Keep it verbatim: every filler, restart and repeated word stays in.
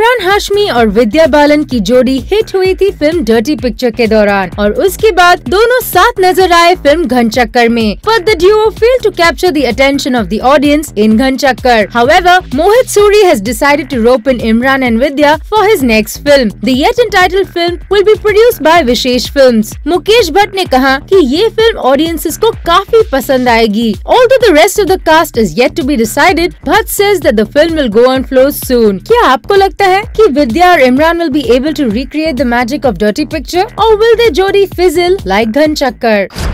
इमरान हाशमी और विद्या बालन की जोड़ी हिट हुई थी फिल्म डर्टी पिक्चर के दौरान और उसके बाद दोनों साथ नजर आए फिल्म घनचक्कर में। But the duo failed to capture the attention of the audience in Ghanchakkar. However, Mohit Suri has decided to rope in Imran and Vidya for his next film. The yet entitled film will be produced by Vishesh Films. Mukesh Bhatt ने कहा कि ये film audiences को काफी पसंद आएगी। Although the rest of the cast is yet to be decided, Bhatt says that the film will go on floors soon. क्या आपको लगता है कि विद्या और Imran will be able to recreate the magic of Dirty Picture, or will their jodi fizzle like Ghanchakkar?